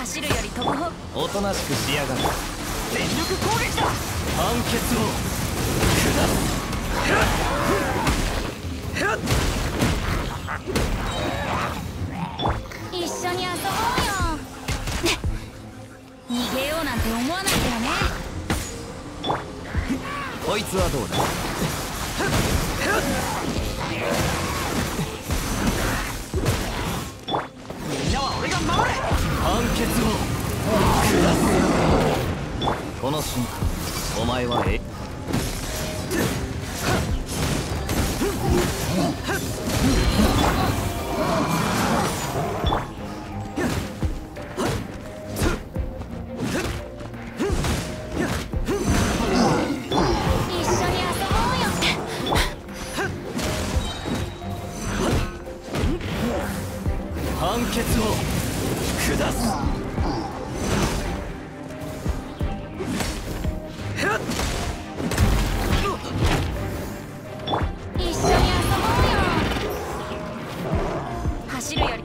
走るより飛ぶ方。 おとなしくしやがる。 全力攻撃だ。 判決を下す。 一緒に遊ぼうよ。逃げようなんて思わないでよね。 こいつはどうだ。 みんなは俺が守れ。 判決を下す。この瞬間お前は判決を下す。 一緒に遊ぼうよ。走るより。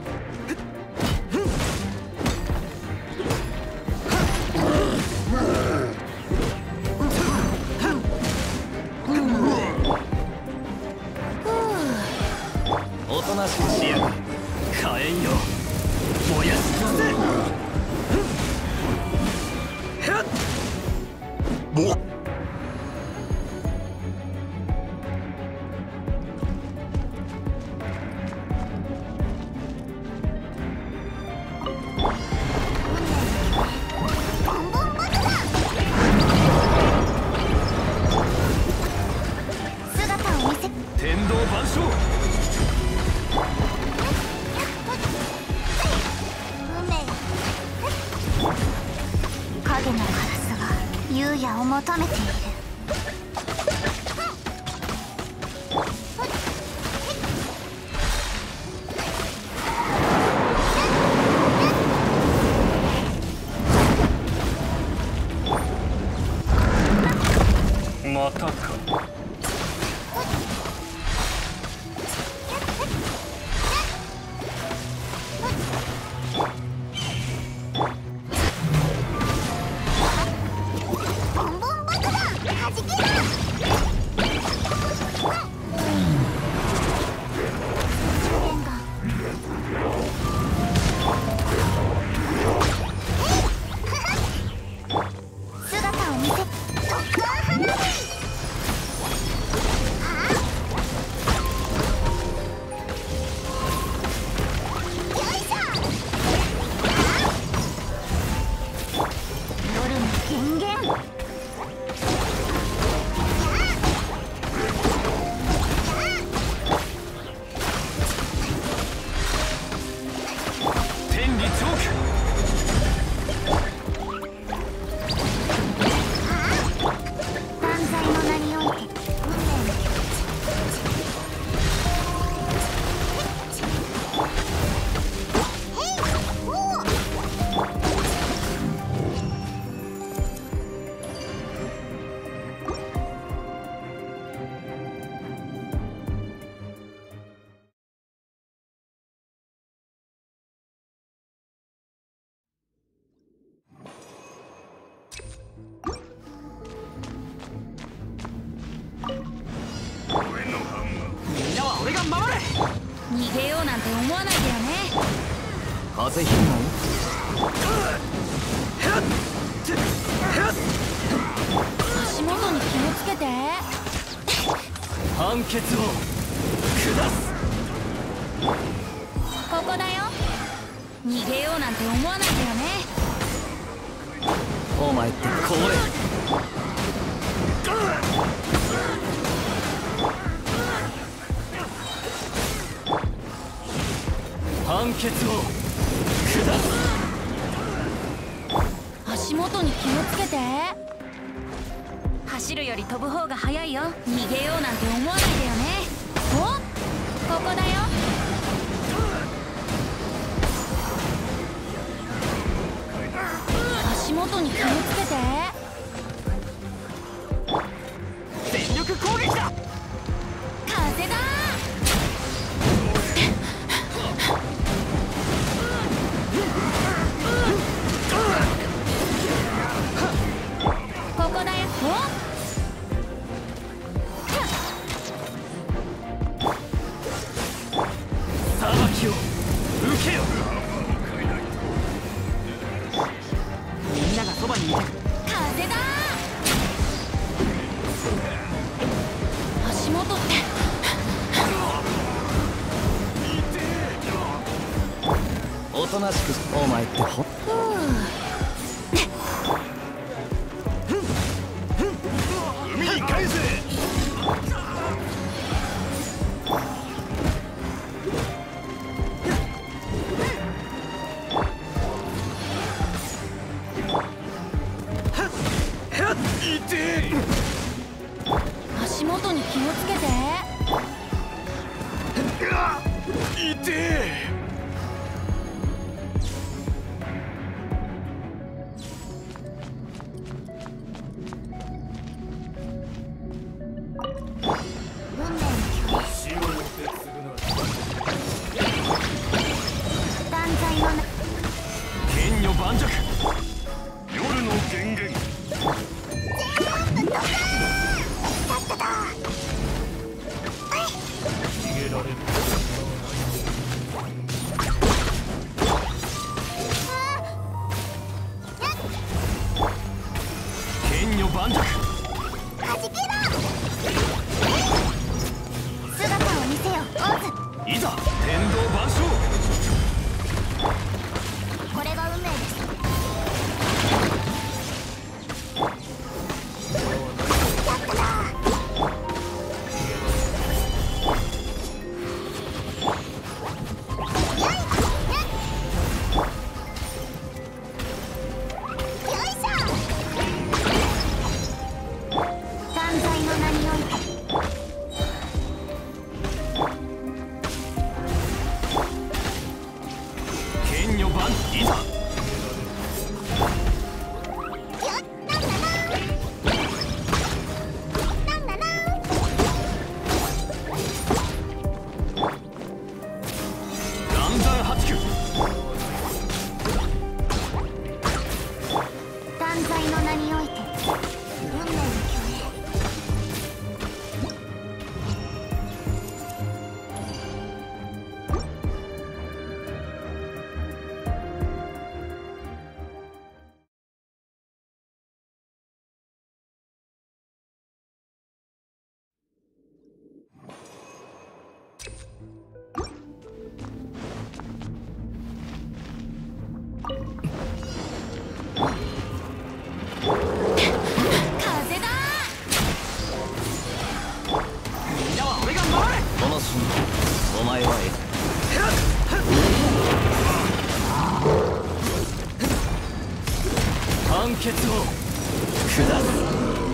おとなしくしやがる。火炎よ燃やし尽くせ。 姿を見せ。 天道万象。 影のカラスが優也を求めている。 またか。 姿を見せ。夜の権限。 天理チョーク。 みんなは俺が守れ。 逃げようなんて思わないでよね。 風邪ひくなよ。 足元に気をつけて。 判決を下す。 ここだよ。逃げようなんて思わないでよね。 お前ってこれ。判決を下す。 足元に気をつけて。走るより飛ぶ方が早いよ。逃げようなんて思わないでよね。お、ここだよ。足元に気をつけて。 全力攻撃だ。 風だ。 けよ。みんながそばにいて。 風だ。足元っておとなしく。お前ってほっ海に返せ。 足元に気をつけて。 痛え。 剣女盤石。夜の源源。剣女盤石。 姿を見せよ、オーズ。 いざ天道万象。 これが運命です。 剣女盤いざ。岩山八九。 断罪の名において運命の共栄。風だ。 みんなは俺が守れ。 この瞬間お前は判決を下す。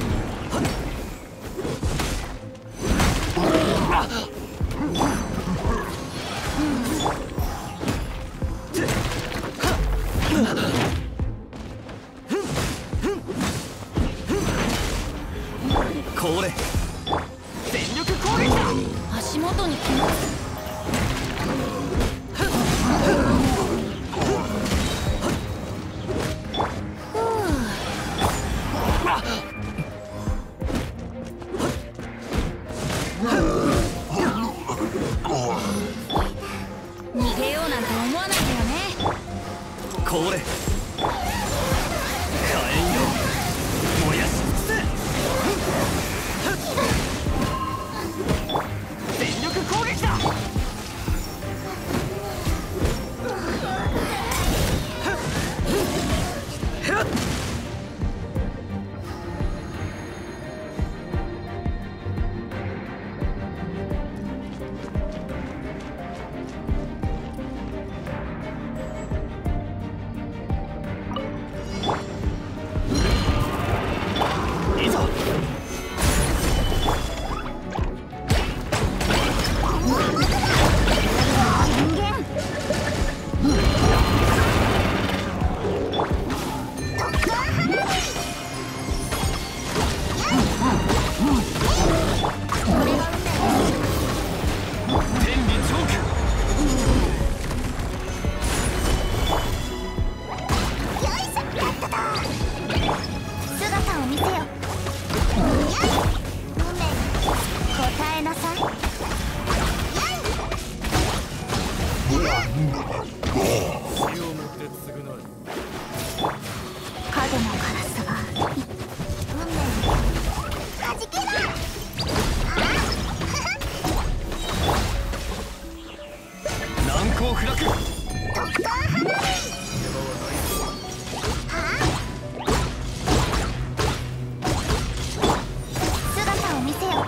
これ全力攻撃だ。 足元に気をつけ。逃げようなんて思わないでよね。 これ火炎よ燃やし尽くせ。 全力攻撃だ。 落。 特艦花火。姿を見せよ。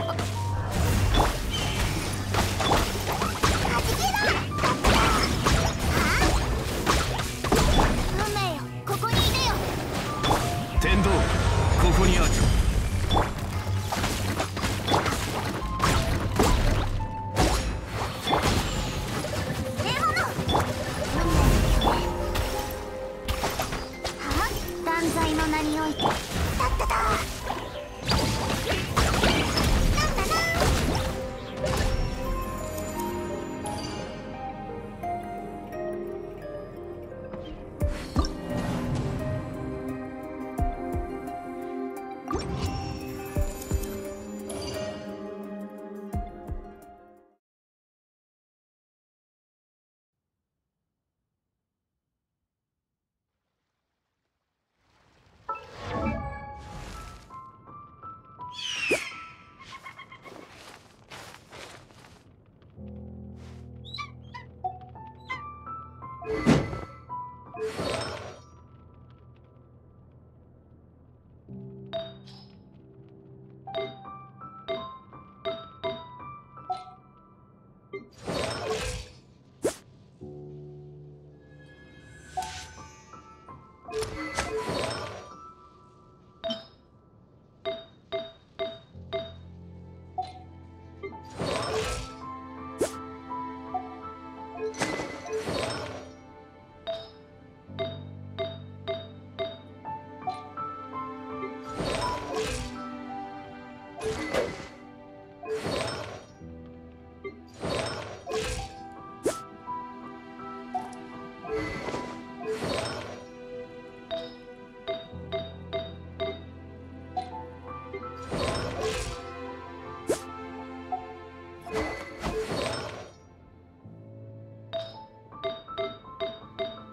はじけろ。運命よ、ここにいでよ。 天道ここにある。 断罪の名において。たっただ。なんだな。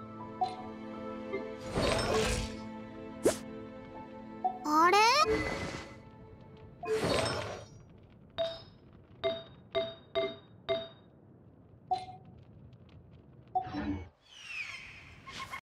あれ？